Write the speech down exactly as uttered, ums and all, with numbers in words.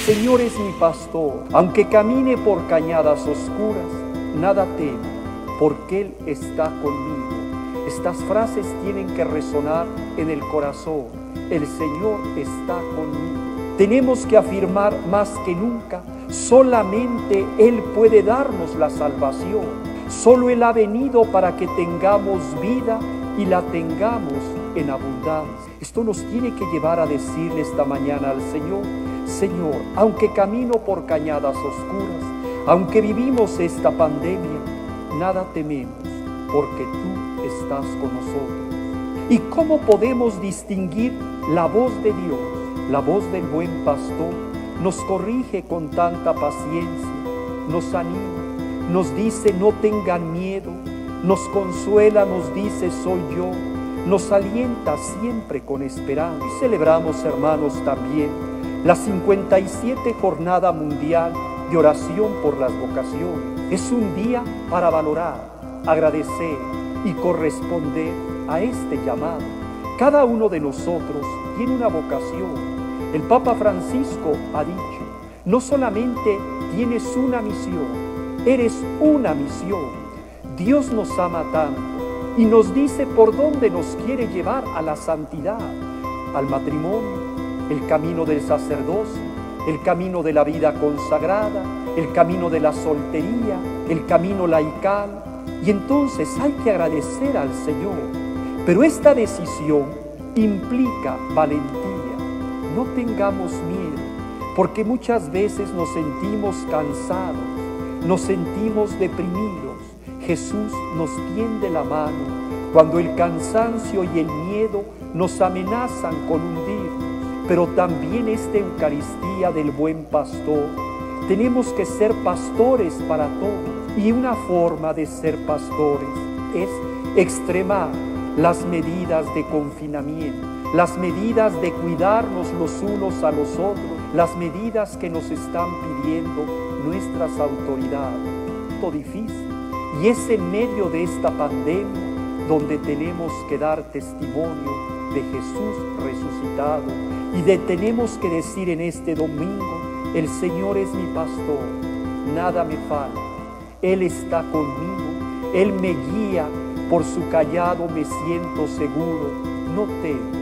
Señor es mi pastor, aunque camine por cañadas oscuras, nada temo, porque Él está conmigo. Estas frases tienen que resonar en el corazón. El Señor está conmigo. Tenemos que afirmar más que nunca, solamente Él puede darnos la salvación. Solo Él ha venido para que tengamos vida y la tengamos en abundancia. Esto nos tiene que llevar a decirle esta mañana al Señor: Señor, aunque camino por cañadas oscuras, aunque vivimos esta pandemia, nada tememos, porque tú estás con nosotros. ¿Y cómo podemos distinguir la voz de Dios? La voz del buen pastor nos corrige con tanta paciencia, nos anima, nos dice no tengan miedo, nos consuela, nos dice soy yo, nos alienta siempre con esperanza. Y celebramos, hermanos, también la cincuenta y siete Jornada Mundial de Oración por las Vocaciones. Es un día para valorar, agradecer y corresponder a este llamado. Cada uno de nosotros tiene una vocación. El Papa Francisco ha dicho, no solamente tienes una misión, eres una misión. Dios nos ama tanto y nos dice por dónde nos quiere llevar a la santidad, al matrimonio, el camino del sacerdocio, el camino de la vida consagrada, el camino de la soltería, el camino laical. Y entonces hay que agradecer al Señor. Pero esta decisión implica valentía. No tengamos miedo, porque muchas veces nos sentimos cansados, nos sentimos deprimidos. Jesús nos tiende la mano cuando el cansancio y el miedo nos amenazan con hundirnos. Pero también esta Eucaristía del buen pastor, tenemos que ser pastores para todos. Y una forma de ser pastores es extremar las medidas de confinamiento, las medidas de cuidarnos los unos a los otros, las medidas que nos están pidiendo nuestras autoridades. Esto difícil. Y es en medio de esta pandemia donde tenemos que dar testimonio de Jesús resucitado y de tenemos que decir en este domingo: el Señor es mi pastor, nada me falta. Él está conmigo, Él me guía, por su callado me siento seguro, no temo.